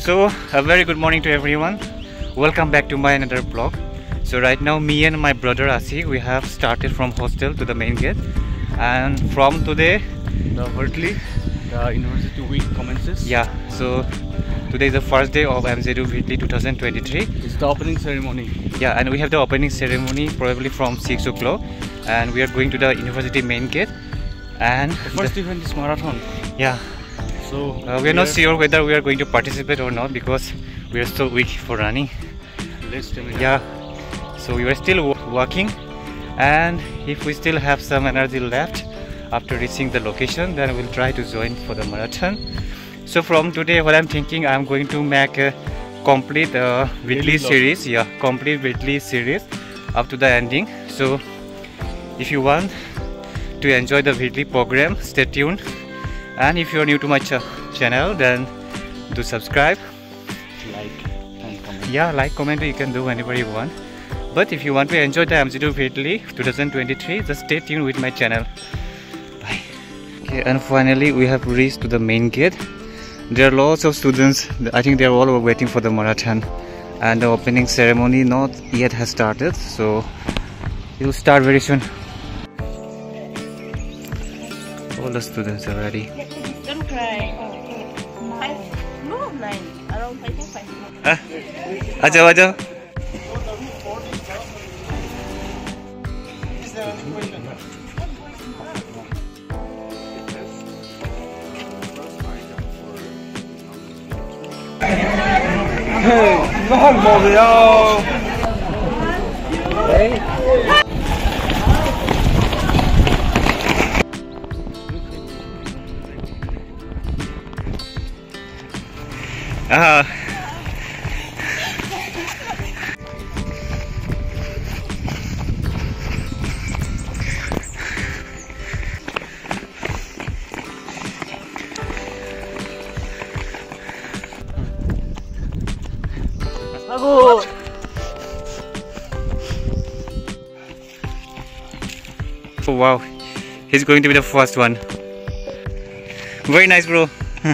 So a very good morning to everyone. Welcome back to my another vlog. So right now me and my brother Asi, we have started from hostel to the main gate, and from today The university week commences. yeah, so today is the first day of MZU Whitley 2023. It's the opening ceremony. Yeah, and we have the opening ceremony probably from 6 o'clock, and we are going to the university main gate. And The first event is marathon. yeah, So we are not sure whether we are going to participate or not because we are so weak for running. Let's tell me. Yeah, so we are still walking, and if we still have some energy left after reaching the location, then we'll try to join for the marathon. So from today, what I'm thinking, I'm going to make a complete Whitley series. Yeah, complete Whitley series up to the ending. So if you want to enjoy the Whitley program, stay tuned. And if you're new to my channel, then do subscribe. Like and comment. Yeah, like, comment, you can do whenever you want. But if you want to enjoy the MZU Whitley 2023, just stay tuned with my channel. Bye. Okay, and finally we have reached to the main gate. There are lots of students. I think they are all waiting for the marathon, and the opening ceremony not yet has started, so it will start very soon. All the students are ready. Don't cry. No, 9. Around 5. Ajao, ajao. Oh wow, he's going to be the first one. Very nice, bro.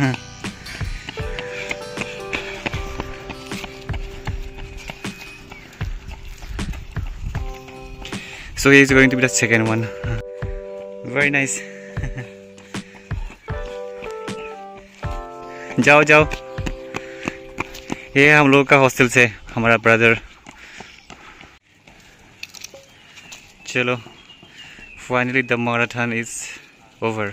So he's going to be the second one. Very nice. जाओ जाओ, ये हम लोग का hostel से हमारा brother. चलो, finally the marathon is over.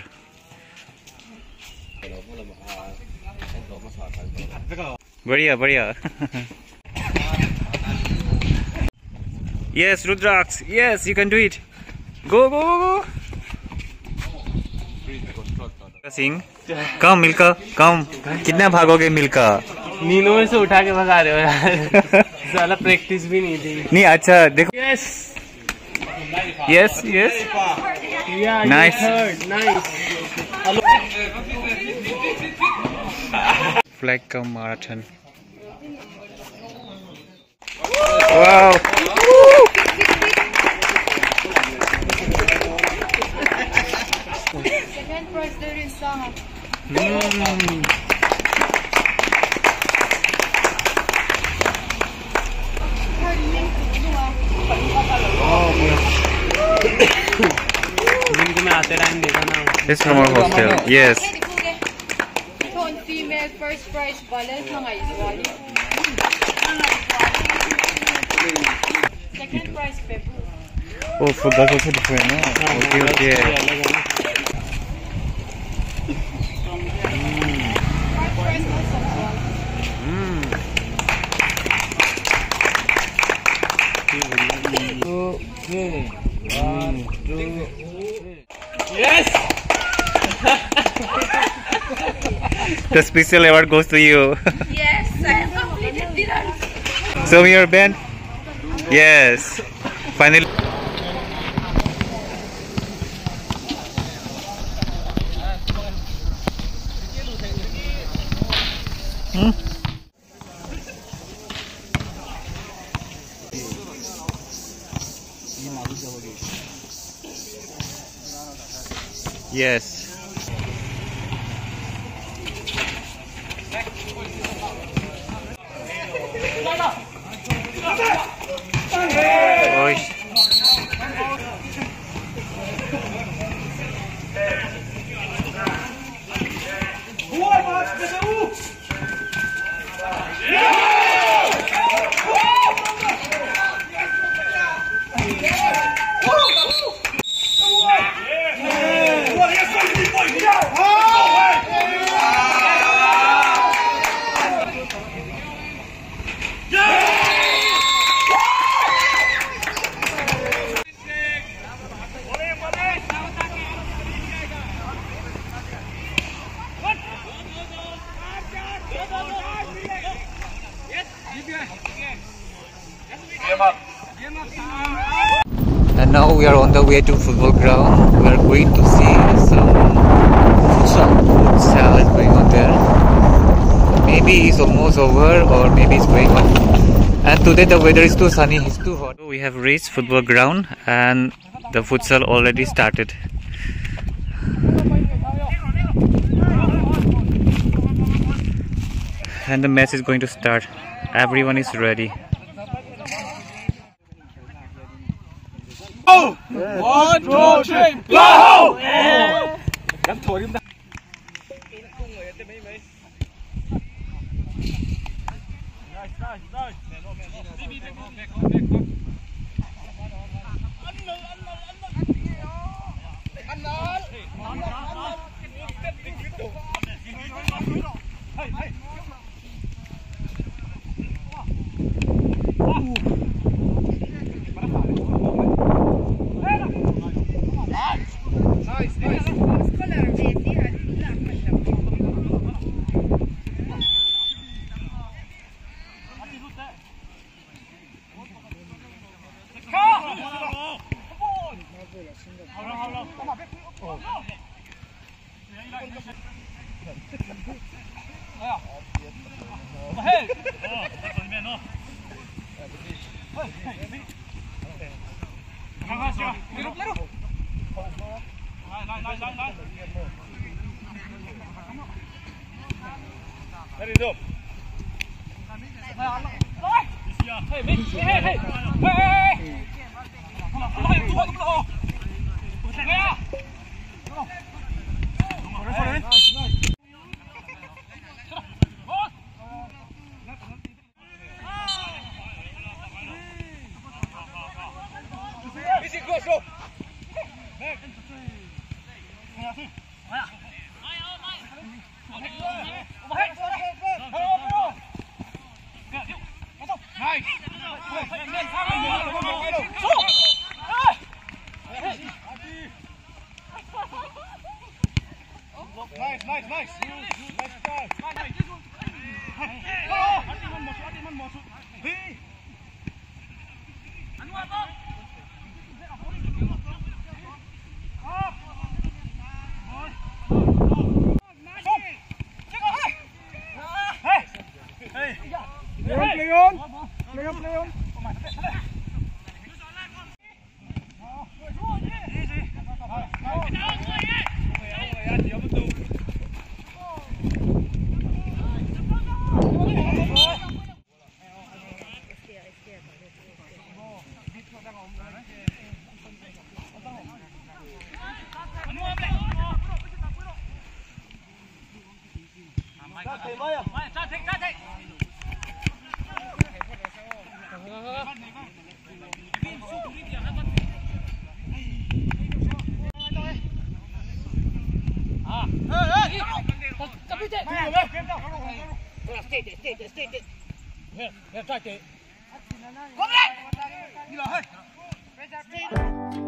बढ़िया बढ़िया. Yes, Rudrax. Yes, you can do it. Go, go, go, go. Sing. Come, Milka. Come. कितना भागोगे मिल्का? नींदों में से उठा के भगा रहे हो यार. साला प्रैक्टिस भी नहीं थी. नहीं अच्छा देखो. Yes. Yes, yes. Yeah. Nice. Nice. Flag Cup marathon. Wow. Second prize there is Saha. में आते टाइम देखा ना. This is from our hostel. Yes. Female first prize balance mga Israeli. Second prize Pepu. Oh, for girls also different, no? Okay, okay. First prize also. Okay. 1, 2. Yes. The special award goes to you. Yes, I have completed the run. Show me your band. Yes. Finally. Yes. And now we are on the way to football ground. We are going to see some futsal is going on there. Maybe it's almost over or maybe it's going on. And today the weather is too sunny, it's too hot. We have reached football ground and the futsal already started. And the match is going to start. Everyone is ready. Oh! 1, 2, 3, go! Come on!